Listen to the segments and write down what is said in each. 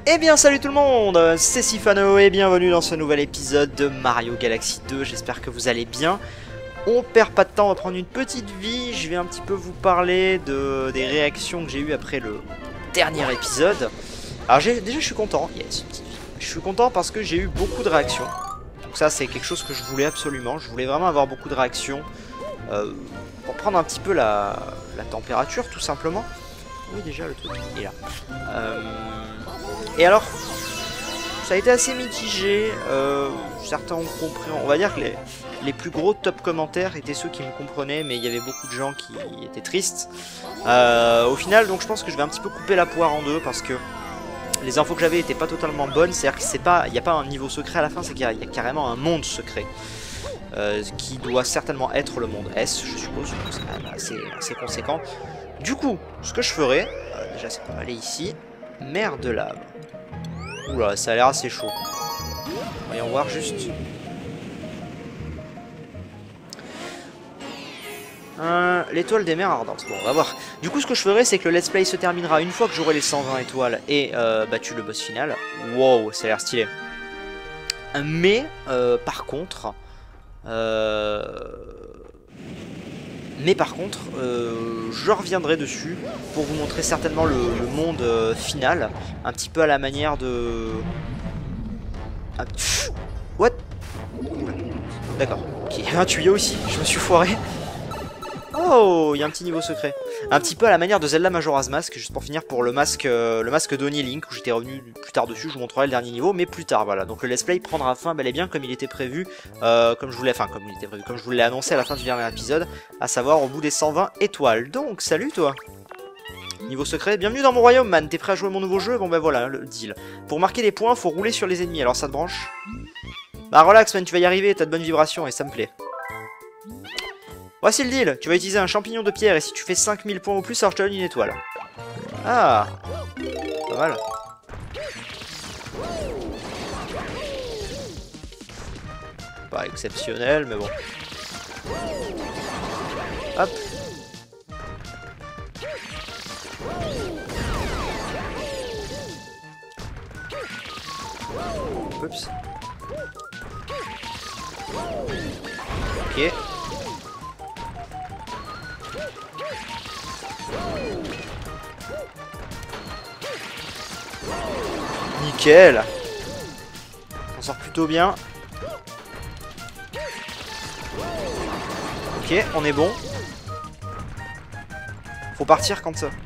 Eh bien salut tout le monde, c'est Sifano et bienvenue dans ce nouvel épisode de Mario Galaxy 2, j'espère que vous allez bien. On perd pas de temps, on va prendre une petite vie, je vais un petit peu vous parler des réactions que j'ai eues après le dernier épisode. Alors déjà je suis content, yes, je suis content parce que j'ai eu beaucoup de réactions. Donc ça c'est quelque chose que je voulais absolument, je voulais vraiment avoir beaucoup de réactions pour prendre un petit peu la température tout simplement. Oui déjà le truc est là. Et alors, ça a été assez mitigé, certains ont compris, on va dire que les plus gros top commentaires étaient ceux qui me comprenaient, mais il y avait beaucoup de gens qui étaient tristes. Au final, donc je pense que je vais un petit peu couper la poire en deux, parce que les infos que j'avais étaient pas totalement bonnes, c'est-à-dire qu'il n'y a pas un niveau secret à la fin, c'est qu'il y a carrément un monde secret. Qui doit certainement être le monde S, je suppose, donc c'est quand même assez conséquent. Du coup, ce que je ferai, déjà c'est qu'on va aller ici, mer de lave. Oula, ça a l'air assez chaud. Voyons voir juste. L'étoile des mers ardentes. Bon, on va voir. Du coup, ce que je ferai, c'est que le let's play se terminera une fois que j'aurai les 120 étoiles et battu le boss final. Wow, ça a l'air stylé. Mais, par contre... je reviendrai dessus pour vous montrer certainement le monde final, un petit peu à la manière de... What? D'accord, ok, il y a un tuyau aussi, je me suis foiré. Oh, il y a un petit niveau secret. Un petit peu à la manière de Zelda Majora's Mask, juste pour finir pour le masque d'Oni Link, où j'étais revenu plus tard dessus, je vous montrerai le dernier niveau, mais plus tard, voilà. Donc le let's play prendra fin bel et bien comme il était prévu, comme je vous l'ai annoncé à la fin du dernier épisode, à savoir au bout des 120 étoiles. Donc, salut toi! Niveau secret, bienvenue dans mon royaume, man, t'es prêt à jouer mon nouveau jeu? Bon ben voilà, le deal. Pour marquer des points, faut rouler sur les ennemis, alors ça te branche? Bah relax man, tu vas y arriver, t'as de bonnes vibrations et ça me plaît. Voici le deal, tu vas utiliser un champignon de pierre et si tu fais 5000 points ou plus, alors je te donne une étoile. Ah, pas mal. Pas exceptionnel, mais bon. Hop. Oups. Ok. Nickel. On sort plutôt bien. Ok, on est bon. Faut partir quand ça.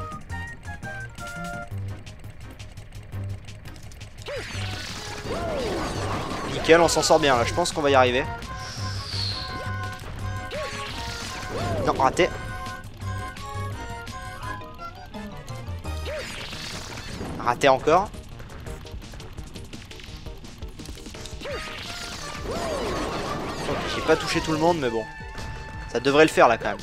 Nickel, on s'en sort bien là. Je pense qu'on va y arriver. Non, raté. Raté encore. J'ai pas touché tout le monde, mais bon. Ça devrait le faire là quand même.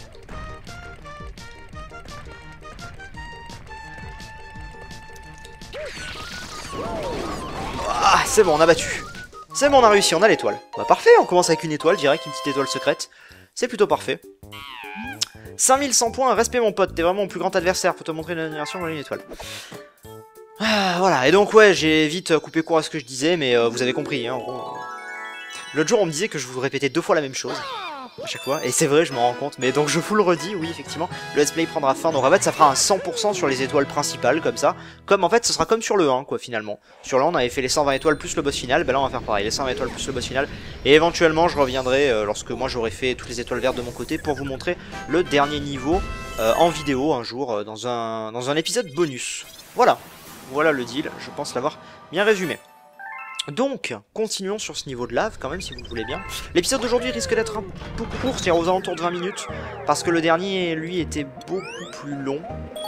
Ah, c'est bon, on a battu. C'est bon, on a réussi, on a l'étoile. Bah parfait, on commence avec une étoile, direct, une petite étoile secrète. C'est plutôt parfait. 5100 points, respect mon pote, t'es vraiment mon plus grand adversaire. Faut te montrer une admiration dans une étoile. Ah, voilà, et donc ouais, j'ai vite coupé court à ce que je disais, mais vous avez compris, hein, en gros. L'autre jour, on me disait que je vous répétais 2 fois la même chose, à chaque fois, et c'est vrai, je m'en rends compte, mais donc je vous le redis, oui, effectivement, le let's play prendra fin, donc en fait, ça fera un 100% sur les étoiles principales, comme ça, comme en fait, ce sera comme sur le 1, quoi, finalement. Sur le 1, on avait fait les 120 étoiles plus le boss final, ben là, on va faire pareil, les 120 étoiles plus le boss final, et éventuellement, je reviendrai, lorsque moi, j'aurai fait toutes les étoiles vertes de mon côté, pour vous montrer le dernier niveau en vidéo, un jour, dans un épisode bonus. Voilà. Voilà le deal, je pense l'avoir bien résumé. Donc, continuons sur ce niveau de lave, quand même, si vous le voulez bien. L'épisode d'aujourd'hui risque d'être un peu court, c'est-à-dire aux alentours de 20 minutes, parce que le dernier, lui, était beaucoup plus long.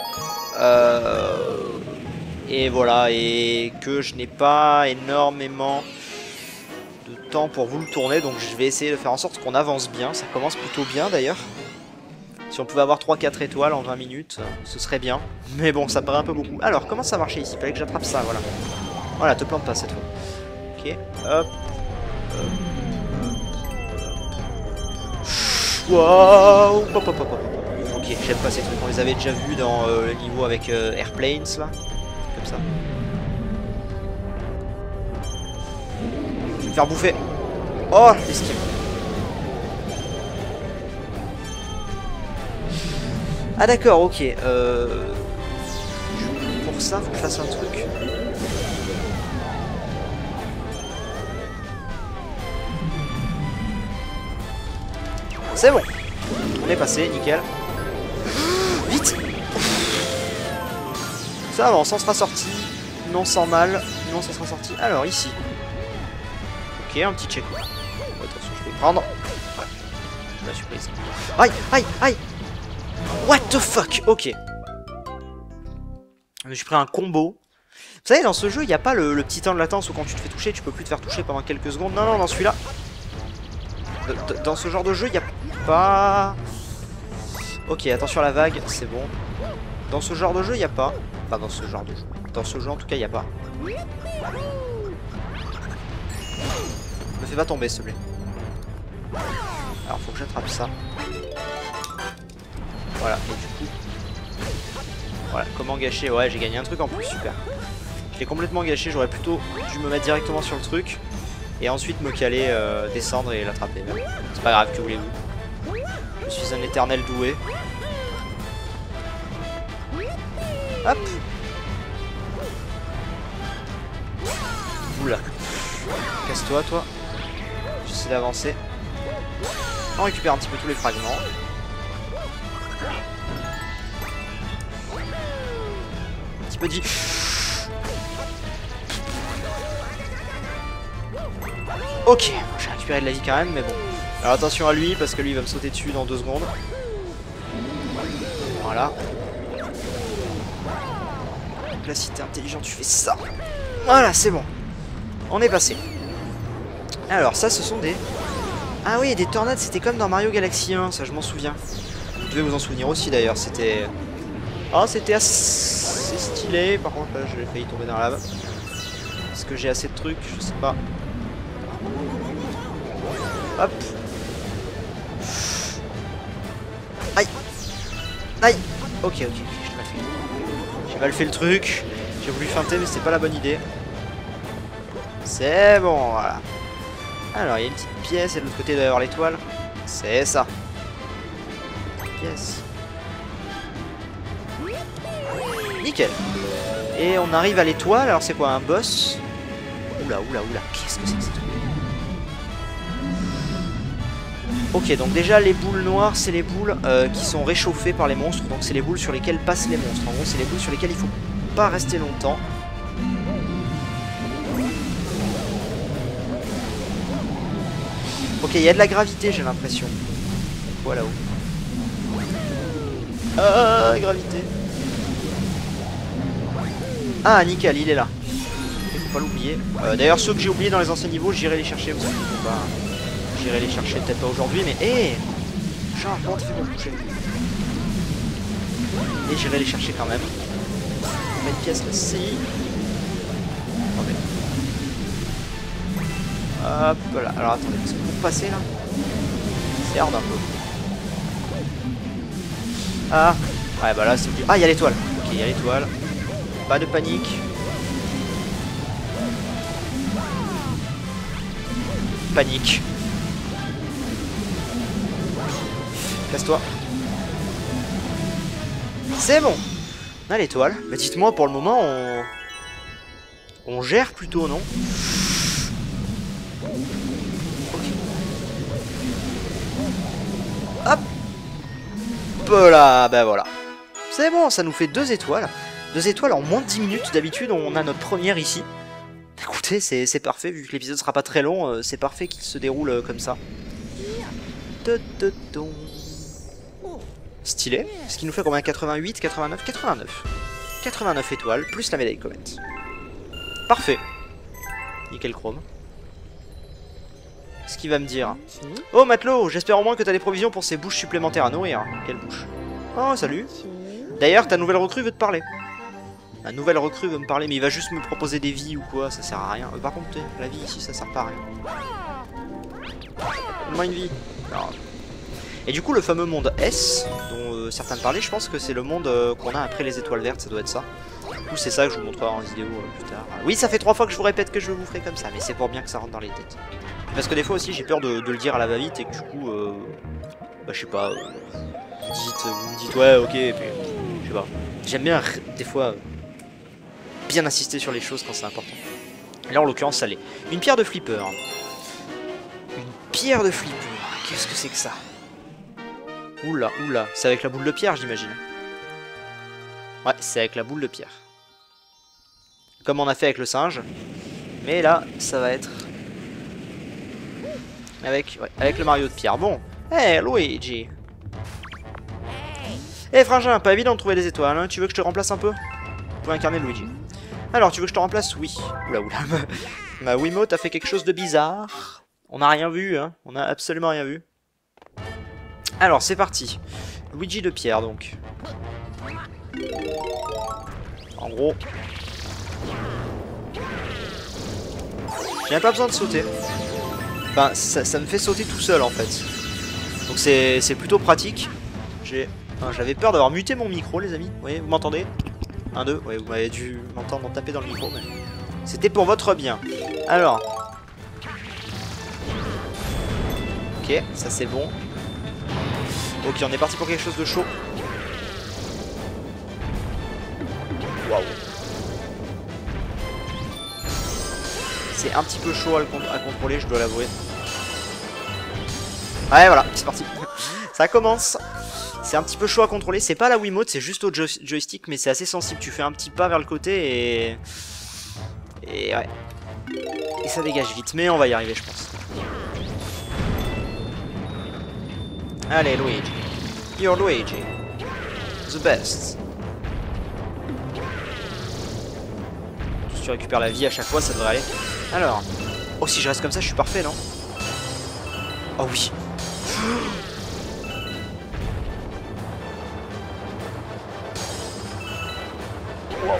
Et voilà, et que je n'ai pas énormément de temps pour vous le tourner, donc je vais essayer de faire en sorte qu'on avance bien. Ça commence plutôt bien, d'ailleurs. Si on pouvait avoir 3-4 étoiles en 20 minutes, ce serait bien. Mais bon, ça paraît un peu beaucoup. Alors, comment ça marchait ici? Il fallait que j'attrape ça, voilà. Voilà, te plante pas cette fois. Ok, hop. Wow. Hop, hop, hop, hop. Ok, j'aime pas ces trucs. On les avait déjà vus dans le niveau avec Airplanes, là. Comme ça. Je vais me faire bouffer. Oh, l'esquive. Ah d'accord, ok. Pour ça, faut que je fasse un truc. C'est bon. On est passé, nickel. Vite. Ça va, on s'en sera sorti. Non sans mal. Non, ça sera sorti. Alors, ici. Ok, un petit check. Bon, attention, je vais prendre. Ouais. La surprise. Aïe, aïe, aïe. What the fuck. Ok. Je me suis pris un combo. Vous savez, dans ce jeu, il n'y a pas le petit temps de latence où quand tu te fais toucher, tu peux plus te faire toucher pendant quelques secondes. Non, non, dans celui-là. Dans ce genre de jeu, il n'y a pas... Ok, attention à la vague, c'est bon. Dans ce genre de jeu, il n'y a pas. Enfin, dans ce genre de jeu. Dans ce jeu, en tout cas, il n'y a pas. Me fais pas tomber, s'il te plaît. Alors, faut que j'attrape ça. Voilà, et du coup... Voilà, comment gâcher? Ouais, j'ai gagné un truc en plus, super. Je l'ai complètement gâché, j'aurais plutôt dû me mettre directement sur le truc. Et ensuite me caler, descendre et l'attraper. C'est pas grave, que voulez-vous. Je suis un éternel doué. Hop. Oula. Casse-toi, toi. J'essaie d'avancer. On récupère un petit peu tous les fragments. Un petit peu dit. Ok, j'ai récupéré de la vie quand même, mais bon. Alors attention à lui, parce que lui il va me sauter dessus dans 2 secondes. Voilà. Donc là, si t'es intelligent, tu fais ça. Voilà, c'est bon. On est passé. Alors, ça, ce sont des... Ah oui, des tornades, c'était comme dans Mario Galaxy 1, ça, je m'en souviens. Vous devez vous en souvenir aussi, d'ailleurs. C'était... Ah, c'était assez stylé. Par contre, là, j'ai failli tomber dans la lave. Est-ce que j'ai assez de trucs? Je sais pas. Hop. Aïe. Aïe. Ok, j'ai mal fait. J'ai mal fait le truc. J'ai voulu feinter, mais c'était pas la bonne idée. C'est bon, voilà. Alors, il y a une petite pièce, et de l'autre côté, il doit y avoir l'étoile. C'est ça. Pièce. Nickel. Et on arrive à l'étoile. Alors, c'est quoi, un boss? Oula, oula, oula. Qu'est-ce que c'est que ce truc? Ok, donc déjà les boules noires, c'est les boules qui sont réchauffées par les monstres. Donc c'est les boules sur lesquelles passent les monstres. En gros, c'est les boules sur lesquelles il faut pas rester longtemps. Ok, il y a de la gravité, j'ai l'impression. Voilà où. Ah, gravité. Ah, nickel, il est là. Il faut pas l'oublier. D'ailleurs, ceux que j'ai oubliés dans les anciens niveaux, j'irai les chercher aussi. J'irai les chercher peut-être pas aujourd'hui, mais hé, genre, comment tu fais pour bouger? Et j'irai les chercher quand même. On met une pièce là-ci. Attendez. Hop là. Alors attendez, parce que pour passer là, c'est hard un peu. Ah, ouais, bah là c'est. Ah, il y a l'étoile. Ok, il y a l'étoile. Pas de panique. Panique. Casse-toi. C'est bon. On a l'étoile. Bah dites-moi, pour le moment, on gère plutôt, non? Ok. Hop. Là, bah voilà. C'est bon, ça nous fait 2 étoiles. 2 étoiles en moins de 10 minutes. D'habitude, on a notre première ici. Écoutez, c'est parfait. Vu que l'épisode sera pas très long, c'est parfait qu'il se déroule comme ça. Stylé. Ce qui nous fait combien? 88, 89, 89. 89 étoiles, plus la médaille Comet. Parfait. Nickel chrome. Ce qu'il va me dire. Oh matelot, j'espère au moins que t'as des provisions pour ces bouches supplémentaires à nourrir. Quelle bouche? Oh salut. D'ailleurs, ta nouvelle recrue veut te parler. La nouvelle recrue veut me parler, mais il va juste me proposer des vies ou quoi, ça sert à rien. Par contre, la vie ici, ça sert pas à rien. Donne-moi une vie. Non. Et du coup, le fameux monde S, dont certains parlaient, je pense que c'est le monde qu'on a après les étoiles vertes, ça doit être ça. coup, c'est ça que je vous montrerai en vidéo plus tard. Oui, ça fait 3 fois que je vous répète que je vous ferai comme ça, mais c'est pour bien que ça rentre dans les têtes. Parce que des fois aussi, j'ai peur de le dire à la va-vite et que du coup, bah, je sais pas, vous me dites ouais, ok, et puis je sais pas. J'aime bien des fois bien insister sur les choses quand c'est important. Là, en l'occurrence, ça l'est. Une pierre de flipper. Une pierre de flipper. Qu'est-ce que c'est que ça? Oula, oula. C'est avec la boule de pierre, j'imagine. Ouais, c'est avec la boule de pierre. Comme on a fait avec le singe. Mais là, ça va être... avec le Mario de pierre. Bon. Hey, Luigi. Eh, frangin, pas évident de trouver des étoiles, hein. Tu veux que je te remplace un peu? Pour incarner Luigi. Alors, tu veux que je te remplace? Oui. Oula, oula. Ma Wiimote a fait quelque chose de bizarre. On n'a rien vu, hein. On n'a absolument rien vu. Alors, c'est parti. Luigi de pierre, donc. En gros... j'ai même pas besoin de sauter. Enfin, ça me fait sauter tout seul, en fait. Donc c'est plutôt pratique. J'avais peur d'avoir muté mon micro, les amis. Vous voyez, vous m'entendez? 1, 2, ouais, vous m'avez dû m'entendre taper dans le micro, mais... c'était pour votre bien. Alors... ok, ça c'est bon. Ok, on est parti pour quelque chose de chaud. Waouh. C'est un petit peu chaud à contrôler, je dois l'avouer. Ouais, voilà, c'est parti. Ça commence. C'est un petit peu chaud à contrôler. C'est pas la Wiimote, c'est juste au joystick, mais c'est assez sensible. Tu fais un petit pas vers le côté et ouais. Et ça dégage vite, mais on va y arriver, je pense. Allez, Luigi. You're Luigi. The best. Si tu récupères la vie à chaque fois, ça devrait aller. Alors. Oh, si je reste comme ça, je suis parfait, non? Oh oui. Wow.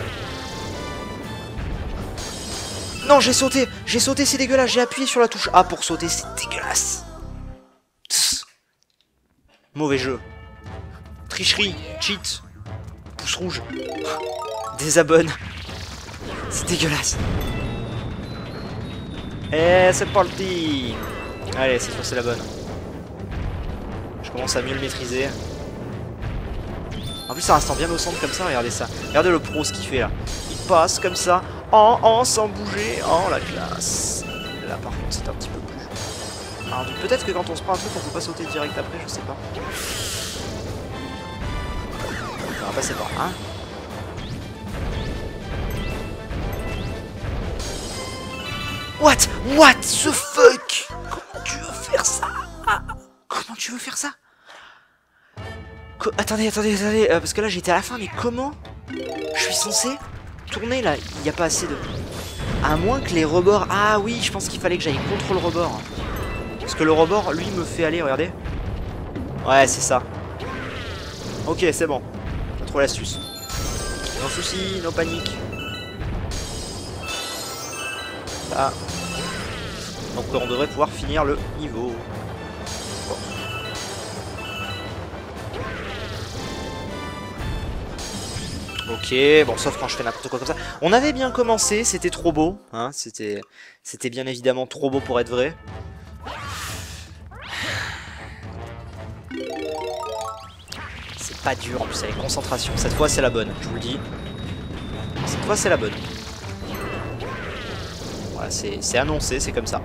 Non, j'ai sauté, c'est dégueulasse, j'ai appuyé sur la touche A pour sauter, c'est dégueulasse. Tss. Mauvais jeu. Tricherie, cheat, pouce rouge, désabonne, c'est dégueulasse. Et c'est parti. Allez, cette fois c'est la bonne. Je commence à mieux le maîtriser. En plus, ça restant bien au centre comme ça, regardez ça. Regardez le pro ce qu'il fait là. Il passe comme ça, sans bouger. Oh la classe. Là par contre, c'est un petit peu plus. Alors peut-être que quand on se prend un truc, on peut pas sauter direct après, je sais pas. On va passer par là. Hein. What the fuck? Comment tu veux faire ça? Comment tu veux faire ça? Attendez, parce que là j'étais à la fin, mais comment je suis censé tourner là? Il n'y a pas assez de... à moins que les rebords... ah oui, je pense qu'il fallait que j'aille contre le rebord. Parce que le rebord, lui, me fait aller, regardez. Ouais, c'est ça. Ok, c'est bon. J'ai trouvé l'astuce. No soucis, no panique. Là. Donc on devrait pouvoir finir le niveau. Bon. Ok, bon, sauf quand je fais n'importe quoi comme ça. On avait bien commencé, c'était trop beau, hein, c'était bien évidemment trop beau pour être vrai. C'est pas dur, en plus avec concentration. Cette fois c'est la bonne, je vous le dis. Cette fois c'est la bonne. Voilà, c'est annoncé, c'est comme ça.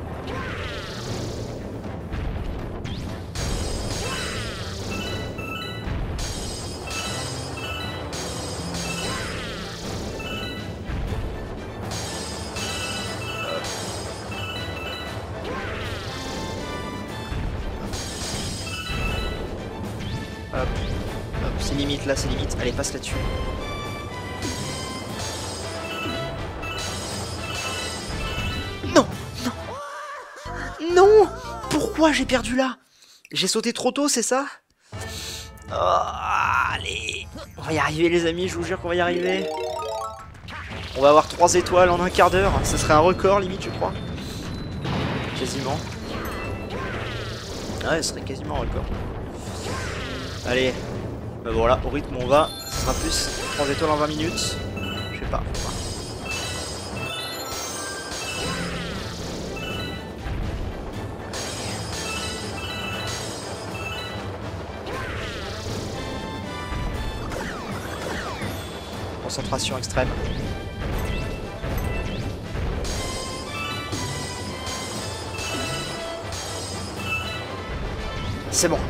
Hop, hop, c'est limite là, c'est limite. Allez, passe là-dessus. Non, non, non. Pourquoi j'ai perdu là? J'ai sauté trop tôt, c'est ça? Oh, allez, on va y arriver les amis, je vous jure qu'on va y arriver. On va avoir 3 étoiles en un quart d'heure. Ce serait un record limite, je crois. Quasiment. Ouais, ce serait quasiment un record. Allez, ben voilà, au rythme où on va, ce sera plus 3 étoiles en 20 minutes. Je vais pas. Concentration extrême. C'est bon.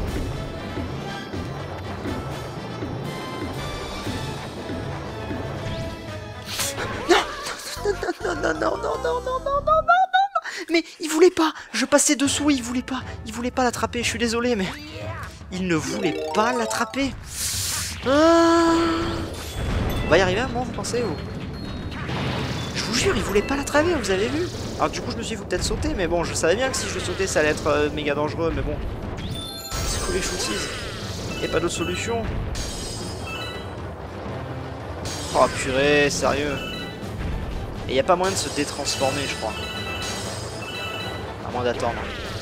Non, non, non, non, non, non, non, non, non, non. Mais il voulait pas. Je passais dessous, il voulait pas. Il voulait pas l'attraper. Je suis désolé, mais il ne voulait pas l'attraper. Ah. On va y arriver à un moment, vous pensez ou... Je vous jure, il voulait pas l'attraper, vous avez vu? Alors du coup, je me suis dit, faut peut-être sauter, mais bon, je savais bien que si je sautais, ça allait être méga dangereux, mais bon. C'est cool les shooties. Y'a pas d'autre solution. Oh purée, sérieux. Et y a pas moyen de se détransformer, je crois. À moins d'attendre.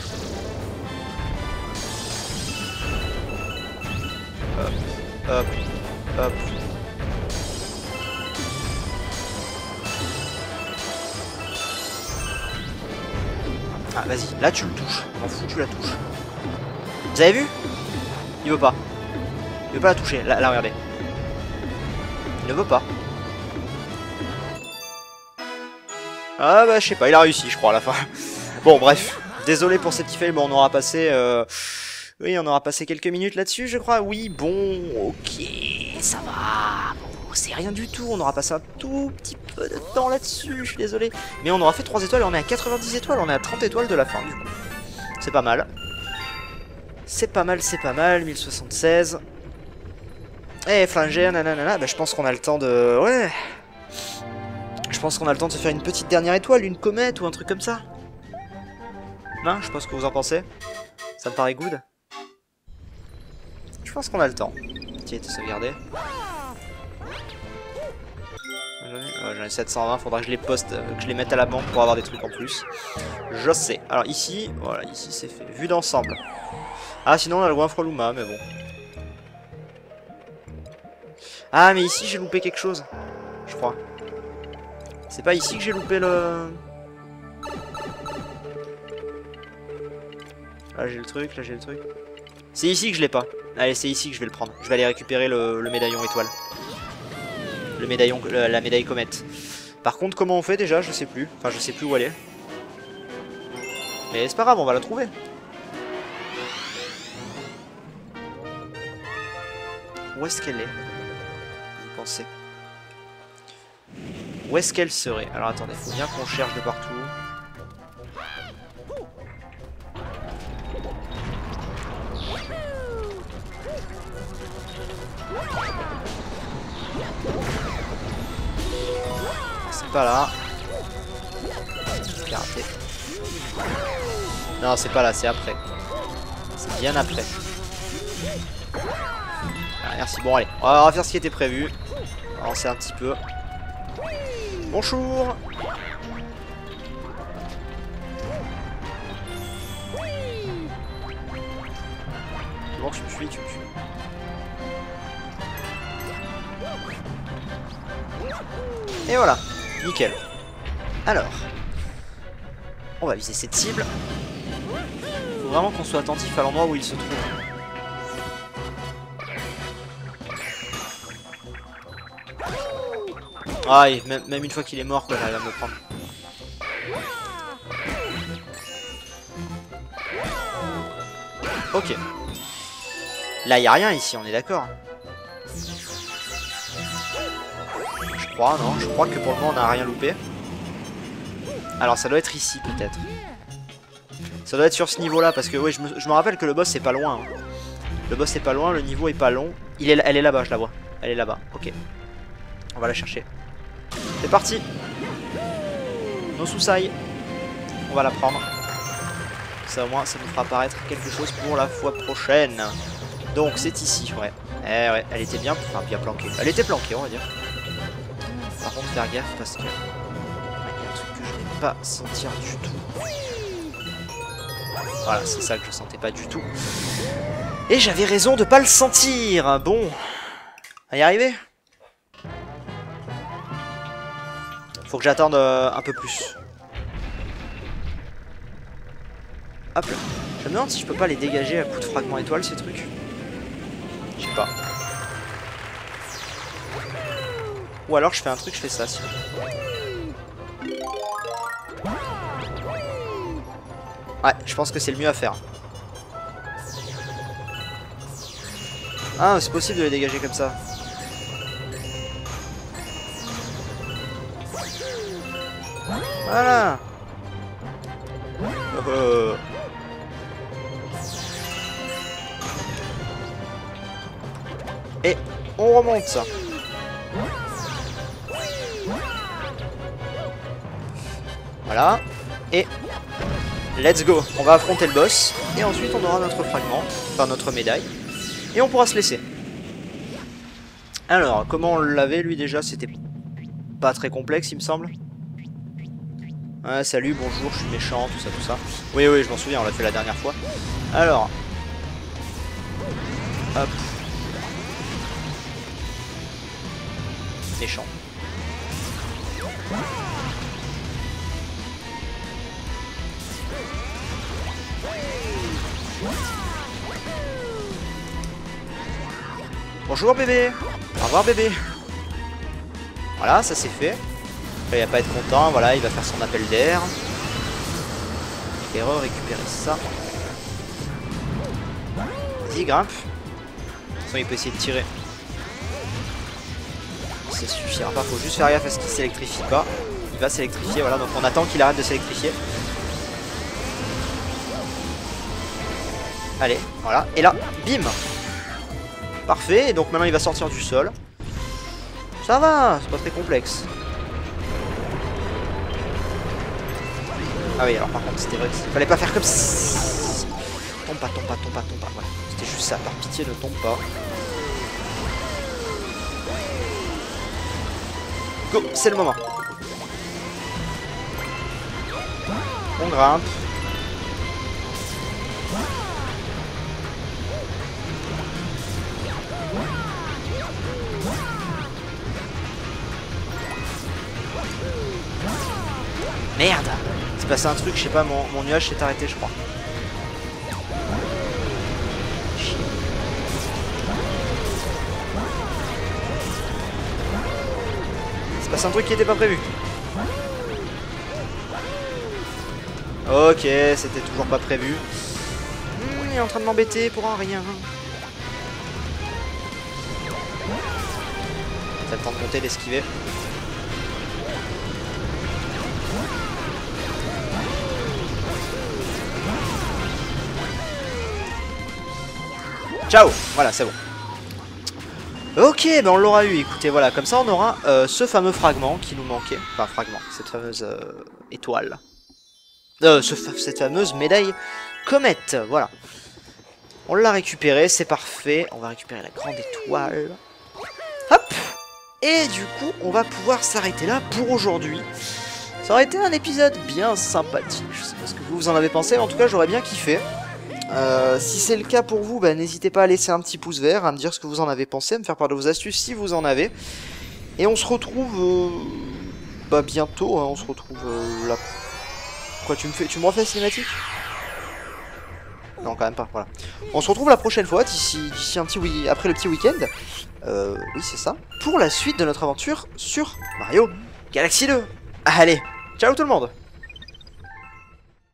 Hop, hop, hop. Ah vas-y, là tu le touches. M'en fous, tu la touches. Vous avez vu? Il veut pas. Il veut pas la toucher. Là, regardez. Il ne veut pas. Ah bah je sais pas, il a réussi je crois à la fin. Bon bref, désolé pour ces petits fails, bon on aura passé... Oui, on aura passé quelques minutes là-dessus je crois. Oui, bon, ok, ça va. Bon, c'est rien du tout, on aura passé un tout petit peu de temps là-dessus, je suis désolé. Mais on aura fait 3 étoiles et on est à 90 étoiles, on est à 30 étoiles de la fin du coup. C'est pas mal. C'est pas mal, c'est pas mal, 1076. Eh, flinger, nanana, bah je pense qu'on a le temps de... Ouais. Je pense qu'on a le temps de se faire une petite dernière étoile, une comète ou un truc comme ça. Non, je sais pas ce que vous en pensez. Ça me paraît good. Je pense qu'on a le temps. Tiens, t'es sauvegardé. J'en ai 720, faudra que je les poste, que je les mette à la banque pour avoir des trucs en plus. Je sais. Alors ici, voilà, ici c'est fait. Vue d'ensemble. Ah, sinon on a le Goinfre Luma, mais bon. Ah, mais ici j'ai loupé quelque chose. Je crois. C'est pas ici que j'ai loupé le... Là j'ai le truc, là j'ai le truc. C'est ici que je l'ai pas. Allez, c'est ici que je vais le prendre. Je vais aller récupérer le médaillon étoile. Le médaillon, la médaille comète. Par contre, comment on fait déjà? Je sais plus. Enfin, je sais plus où elle est. Mais c'est pas grave, on va la trouver. Où est-ce qu'elle est? Vous pensez? Où est-ce qu'elle serait? Alors attendez, faut bien qu'on cherche de partout. C'est pas là. J'ai raté. Non, c'est pas là, c'est après. C'est bien après. Ah, merci, bon allez, on va faire ce qui était prévu. On va avancer un petit peu. Bonjour. Bon, tu me suis, tu me suis. Et voilà, nickel. Alors, on va viser cette cible. Faut vraiment qu'on soit attentif à l'endroit où il se trouve. Ah, et même une fois qu'il est mort, quoi, j'arrive à me prendre. Ok. Là, il n'y a rien ici, on est d'accord. Je crois, non? Je crois que pour le moment, on n'a rien loupé. Alors, ça doit être ici, peut-être. Ça doit être sur ce niveau-là, parce que, oui, je me rappelle que le boss, c'est pas loin. Hein. Le boss, c'est pas loin, le niveau est pas long. Elle est là-bas, je la vois. Elle est là-bas, ok. On va la chercher. C'est parti. Nos sous-sailles. On va la prendre. Ça, au moins, ça nous fera apparaître quelque chose pour la fois prochaine. Donc, c'est ici, ouais. Eh ouais, elle était bien, enfin, bien planquée. Elle était planquée, on va dire. Par contre, faire gaffe, parce que... il y a un truc que je n'ai pas sentir du tout. Voilà, c'est ça que je sentais pas du tout. Et j'avais raison de pas le sentir. Bon. On va y arriver. Faut que j'attende un peu plus. Hop là. Je me demande si je peux pas les dégager à coup de fragment étoile ces trucs. Je sais pas. Ou alors je fais un truc, je fais ça sinon. Ouais, je pense que c'est le mieux à faire. Ah, c'est possible de les dégager comme ça. Voilà. Et on remonte ça. Voilà. Et let's go. On va affronter le boss. Et ensuite on aura notre fragment. Enfin notre médaille. Et on pourra se laisser. Alors, comment on l'avait lui déjà? C'était pas très complexe il me semble. Ouais, salut, bonjour, je suis méchant, tout ça, tout ça. Oui, oui, je m'en souviens, on l'a fait la dernière fois. Alors. Hop. Méchant. Bonjour bébé. Au revoir bébé. Voilà, ça c'est fait. Il va pas être content, voilà, il va faire son appel d'air. Et récupérer ça. Vas-y, grimpe. De toute façon, il peut essayer de tirer. Ça suffira pas, faut juste faire gaffe à ce qu'il s'électrifie pas. Il va s'électrifier, voilà, donc on attend qu'il arrête de s'électrifier. Allez, voilà, et là, bim. Parfait, et donc maintenant il va sortir du sol. Ça va, c'est pas très complexe. Ah oui, alors par contre, c'était vrai qu'il fallait pas faire comme ça. Tombe pas, tombe pas, tombe pas, tombe pas. Voilà. C'était juste ça, par pitié, ne tombe pas. Go, c'est le moment. On grimpe. Merde! C'est passé un truc, je sais pas, mon nuage s'est arrêté, je crois. C'est passé un truc qui était pas prévu. Ok, c'était toujours pas prévu. Il est en train de m'embêter pour un rien. T'as le temps de monter, d'esquiver. Ciao. Voilà, c'est bon. Ok, ben on l'aura eu. Écoutez, voilà, comme ça on aura ce fameux fragment qui nous manquait. Enfin, fragment, cette fameuse étoile. Cette fameuse médaille comète, voilà. On l'a récupéré, c'est parfait. On va récupérer la grande étoile. Hop. Et du coup, on va pouvoir s'arrêter là pour aujourd'hui. Ça aurait été un épisode bien sympathique. Je sais pas ce que vous en avez pensé, mais en tout cas, j'aurais bien kiffé. Si c'est le cas pour vous, bah, n'hésitez pas à laisser un petit pouce vert, à me dire ce que vous en avez pensé, à me faire part de vos astuces si vous en avez. Et on se retrouve bientôt, hein, on se retrouve là. Quoi, tu me refais la cinématique? Non, quand même pas, voilà. On se retrouve la prochaine fois, d'ici un petit après le petit week-end. Oui, c'est ça. Pour la suite de notre aventure sur Mario Galaxy 2. Allez, ciao tout le monde!